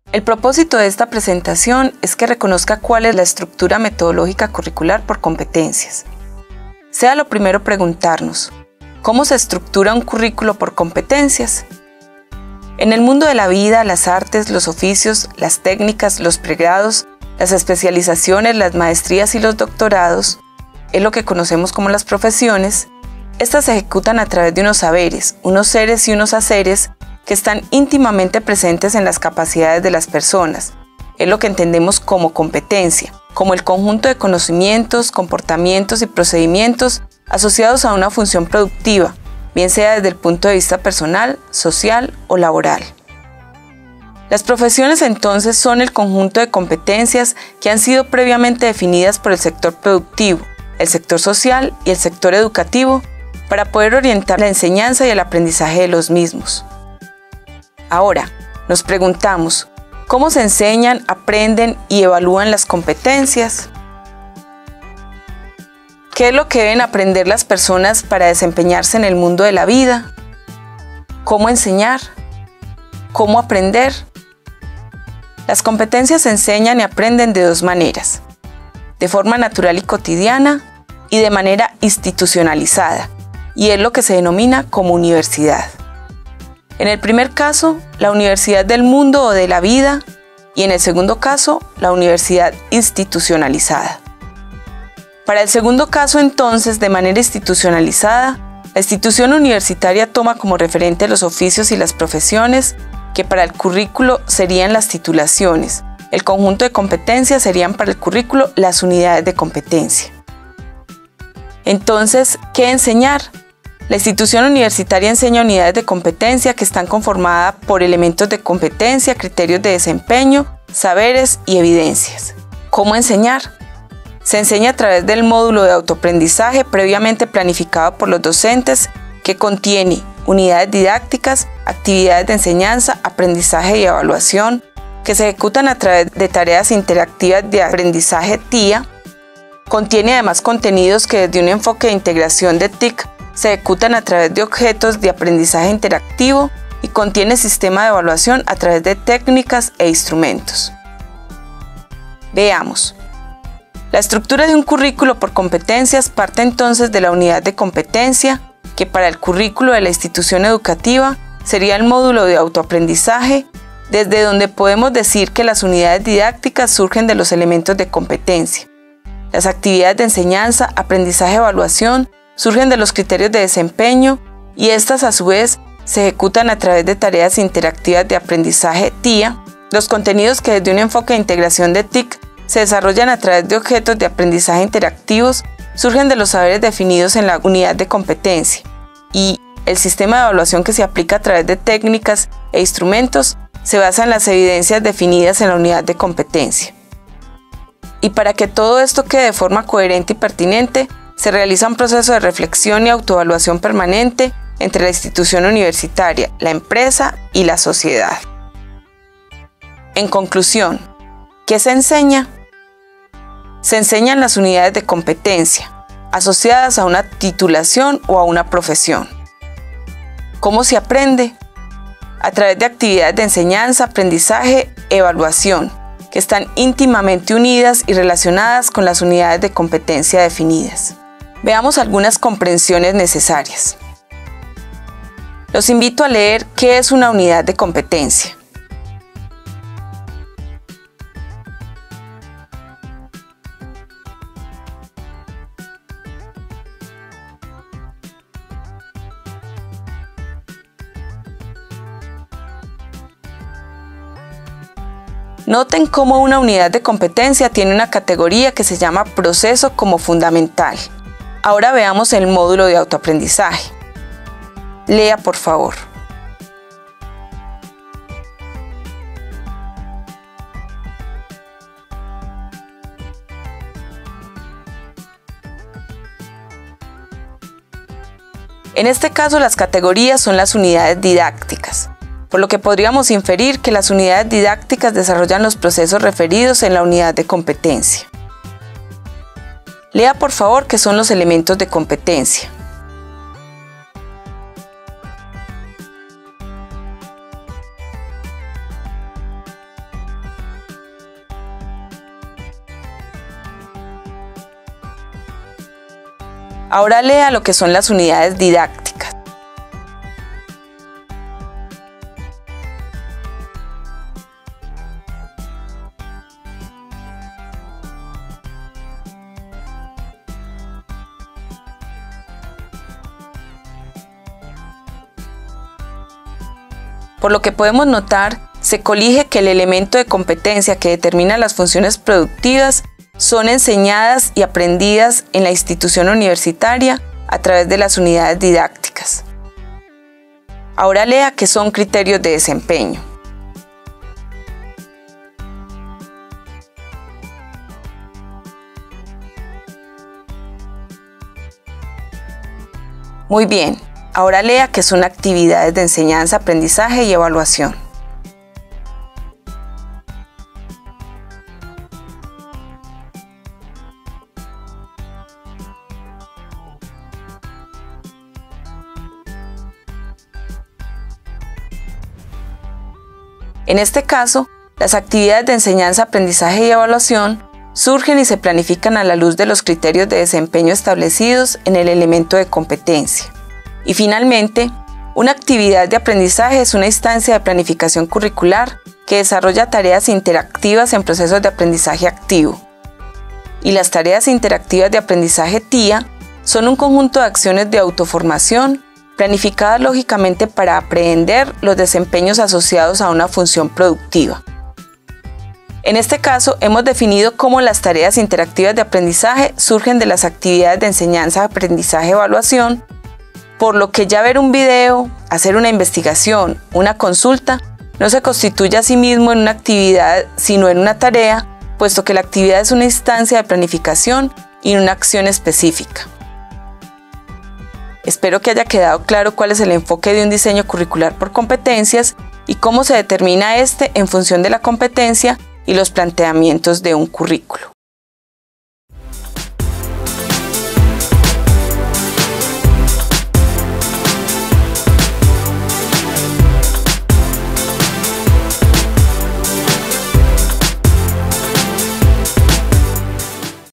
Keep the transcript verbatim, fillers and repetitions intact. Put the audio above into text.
El propósito de esta presentación es que reconozca cuál es la estructura metodológica curricular por competencias. Sea lo primero preguntarnos, ¿cómo se estructura un currículo por competencias? En el mundo de la vida, las artes, los oficios, las técnicas, los pregrados, las especializaciones, las maestrías y los doctorados, es lo que conocemos como las profesiones. Estas se ejecutan a través de unos saberes, unos seres y unos haceres que están íntimamente presentes en las capacidades de las personas. Es lo que entendemos como competencia, como el conjunto de conocimientos, comportamientos y procedimientos asociados a una función productiva, bien sea desde el punto de vista personal, social o laboral. Las profesiones entonces son el conjunto de competencias que han sido previamente definidas por el sector productivo, el sector social y el sector educativo para poder orientar la enseñanza y el aprendizaje de los mismos. Ahora, nos preguntamos, ¿cómo se enseñan, aprenden y evalúan las competencias? ¿Qué es lo que deben aprender las personas para desempeñarse en el mundo de la vida? ¿Cómo enseñar? ¿Cómo aprender? Las competencias se enseñan y aprenden de dos maneras, de forma natural y cotidiana y de manera institucionalizada, y es lo que se denomina como universidad. En el primer caso, la universidad del mundo o de la vida, y en el segundo caso, la universidad institucionalizada. Para el segundo caso, entonces, de manera institucionalizada, la institución universitaria toma como referente los oficios y las profesiones, que para el currículo serían las titulaciones. El conjunto de competencias serían para el currículo las unidades de competencia. Entonces, ¿qué enseñar? La institución universitaria enseña unidades de competencia que están conformadas por elementos de competencia, criterios de desempeño, saberes y evidencias. ¿Cómo enseñar? Se enseña a través del módulo de autoaprendizaje previamente planificado por los docentes que contiene unidades didácticas, actividades de enseñanza, aprendizaje y evaluación que se ejecutan a través de tareas interactivas de aprendizaje T I A. Contiene además contenidos que desde un enfoque de integración de T I C se ejecutan a través de objetos de aprendizaje interactivo y contiene sistema de evaluación a través de técnicas e instrumentos. Veamos. La estructura de un currículo por competencias parte entonces de la unidad de competencia, que para el currículo de la institución educativa sería el módulo de autoaprendizaje, desde donde podemos decir que las unidades didácticas surgen de los elementos de competencia. Las actividades de enseñanza, aprendizaje y evaluación surgen de los criterios de desempeño y estas a su vez se ejecutan a través de tareas interactivas de aprendizaje T I A. Los contenidos que desde un enfoque de integración de T I C se desarrollan a través de objetos de aprendizaje interactivos surgen de los saberes definidos en la unidad de competencia y el sistema de evaluación que se aplica a través de técnicas e instrumentos se basa en las evidencias definidas en la unidad de competencia. Y para que todo esto quede de forma coherente y pertinente, se realiza un proceso de reflexión y autoevaluación permanente entre la institución universitaria, la empresa y la sociedad. En conclusión, ¿qué se enseña? Se enseñan las unidades de competencia, asociadas a una titulación o a una profesión. ¿Cómo se aprende? A través de actividades de enseñanza, aprendizaje, evaluación, que están íntimamente unidas y relacionadas con las unidades de competencia definidas. Veamos algunas comprensiones necesarias. Los invito a leer qué es una unidad de competencia. Noten cómo una unidad de competencia tiene una categoría que se llama proceso como fundamental. Ahora veamos el módulo de autoaprendizaje. Lea, por favor. En este caso, las categorías son las unidades didácticas, por lo que podríamos inferir que las unidades didácticas desarrollan los procesos referidos en la unidad de competencia. Lea por favor qué son los elementos de competencia. Ahora lea lo que son las unidades didácticas. Por lo que podemos notar, se colige que el elemento de competencia que determina las funciones productivas son enseñadas y aprendidas en la institución universitaria a través de las unidades didácticas. Ahora lea qué son criterios de desempeño. Muy bien, ahora lea qué son actividades de enseñanza, aprendizaje y evaluación. En este caso, las actividades de enseñanza, aprendizaje y evaluación surgen y se planifican a la luz de los criterios de desempeño establecidos en el elemento de competencia. Y finalmente, una actividad de aprendizaje es una instancia de planificación curricular que desarrolla tareas interactivas en procesos de aprendizaje activo. Y las tareas interactivas de aprendizaje T I A son un conjunto de acciones de autoformación planificadas lógicamente para aprehender los desempeños asociados a una función productiva. En este caso, hemos definido cómo las tareas interactivas de aprendizaje surgen de las actividades de enseñanza, aprendizaje y evaluación, por lo que ya ver un video, hacer una investigación, una consulta, no se constituye a sí mismo en una actividad, sino en una tarea, puesto que la actividad es una instancia de planificación y una acción específica. Espero que haya quedado claro cuál es el enfoque de un diseño curricular por competencias y cómo se determina este en función de la competencia y los planteamientos de un currículo.